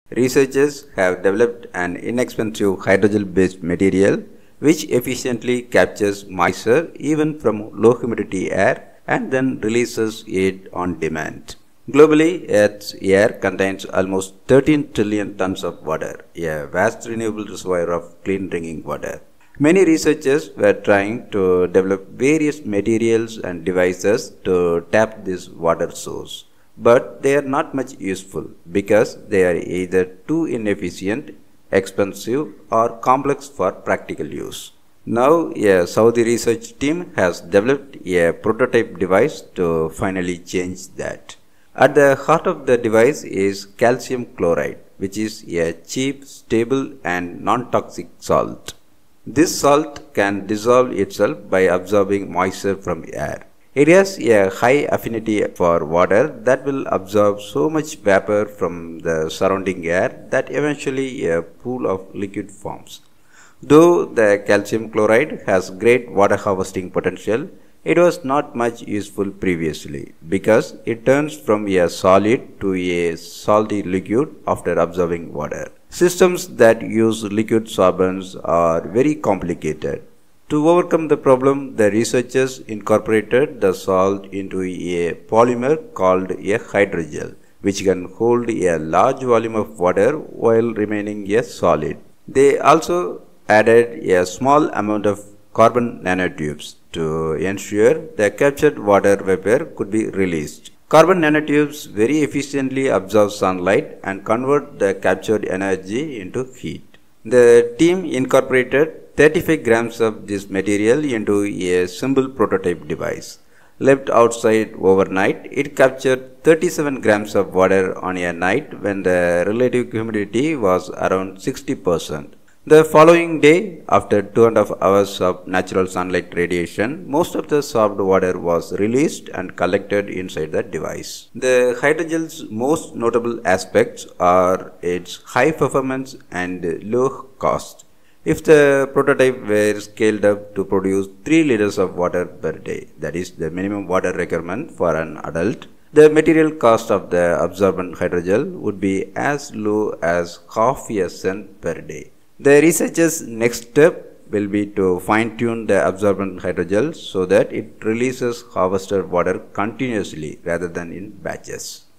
Researchers have developed an inexpensive hydrogel-based material which efficiently captures moisture even from low humidity air and then releases it on demand. Globally, Earth's air contains almost 13 trillion tons of water, a vast renewable reservoir of clean drinking water. Many researchers were trying to develop various materials and devices to tap this water source, but they are not much useful because they are either too inefficient, expensive, or complex for practical use. Now, a Saudi research team has developed a prototype device to finally change that. At the heart of the device is calcium chloride, which is a cheap, stable, and non-toxic salt. This salt can dissolve itself by absorbing moisture from air. It has a high affinity for water that will absorb so much vapor from the surrounding air that eventually a pool of liquid forms. Though the calcium chloride has great water harvesting potential, it was not much useful previously because it turns from a solid to a salty liquid after absorbing water. Systems that use liquid sorbents are very complicated. To overcome the problem, the researchers incorporated the salt into a polymer called a hydrogel, which can hold a large volume of water while remaining a solid. They also added a small amount of carbon nanotubes to ensure the captured water vapor could be released. Carbon nanotubes very efficiently absorb sunlight and convert the captured energy into heat. The team incorporated 35 grams of this material into a simple prototype device. Left outside overnight, it captured 37 grams of water on a night when the relative humidity was around 60%. The following day, after 2.5 hours of natural sunlight radiation, most of the sorbed water was released and collected inside the device. The hydrogel's most notable aspects are its high performance and low cost. If the prototype were scaled up to produce 3 liters of water per day, that is the minimum water requirement for an adult, the material cost of the absorbent hydrogel would be as low as half a cent per day. The researchers' next step will be to fine-tune the absorbent hydrogel so that it releases harvested water continuously rather than in batches.